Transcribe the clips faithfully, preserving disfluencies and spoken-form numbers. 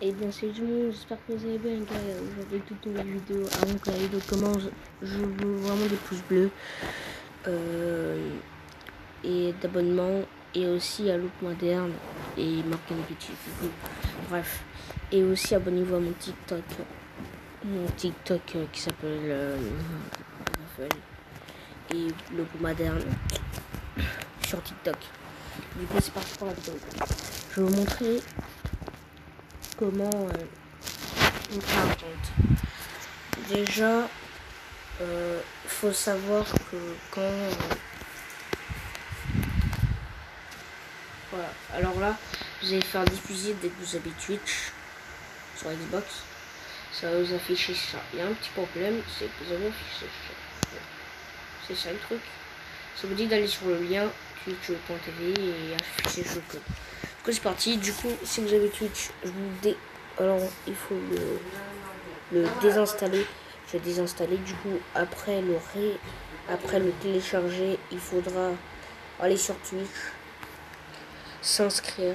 Et bien c'est du monde, j'espère que vous allez bien les gars. Aujourd'hui toute nouvelle vidéo. Avant que la vidéo commence, je veux vraiment des pouces bleus euh, et d'abonnements, et aussi à Look Moderne et marquez les petits. Bref, et aussi abonnez-vous à mon TikTok, mon TikTok euh, qui s'appelle euh, et Look Moderne sur TikTok. Du coup c'est parti pour la vidéo. Je vais vous montrer comment euh, on crée un compte. Déjà, euh, faut savoir que quand euh, voilà, alors là, vous allez faire diffuser dès que vous avez Twitch sur Xbox, ça va vous afficher ça. Il y a un petit problème, c'est que vous avez affiché ça. C'est ça le truc. Ça vous dit d'aller sur le lien twitch point t v et afficher ce code. Du coup c'est parti. Du coup si vous avez Twitch, je vous dé... alors il faut le, le désinstaller. Je vais désinstaller. Du coup après le ré... après le télécharger, il faudra aller sur Twitch, s'inscrire.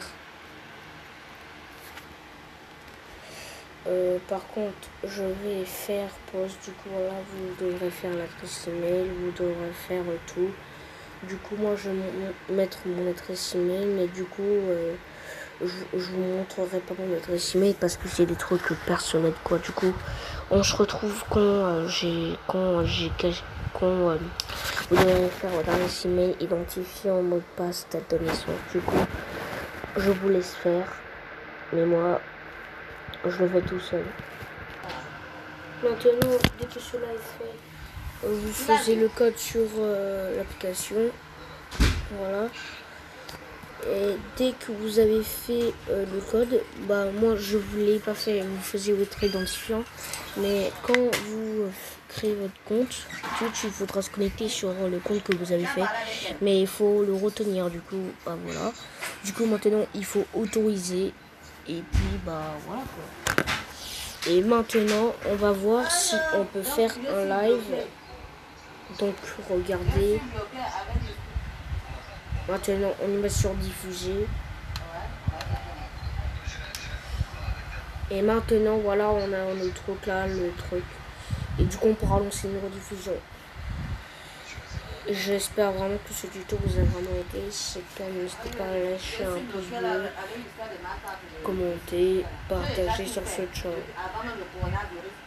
Euh, par contre, je vais faire pause. Du coup, là, vous devrez faire l'adresse email, vous devrez faire tout. Du coup, moi, je vais mettre mon adresse email, mais du coup, euh, je, je vous montrerai pas mon adresse email parce que c'est des trucs personnels, quoi. Du coup, on se retrouve quand euh, j'ai, quand j'ai, quand euh, vous devrez faire votre adresse email, identifier en mot de passe, date de naissance. Du coup, je vous laisse faire, mais moi, je le fais tout seul. Maintenant, dès que cela est fait, vous faisiez le code sur euh, l'application. Voilà. Et dès que vous avez fait euh, le code, bah moi je vous l'ai pas fait, vous faisiez votre identifiant. Mais quand vous créez votre compte Twitch, il faudra se connecter sur le compte que vous avez fait. Mais il faut le retenir, du coup, bah voilà. Du coup maintenant il faut autoriser. Et puis bah voilà quoi. Et maintenant, on va voir si on peut faire un live. Donc, regardez. Maintenant, on y met sur diffuser. Et maintenant, voilà, on a le truc là, le truc. Et du coup, on pourra lancer une rediffusion. J'espère vraiment que ce tuto vous a vraiment aidé. Si c'est le cas, n'hésitez pas à lâcher un pouce bleu, commenter, partager sur ce channel.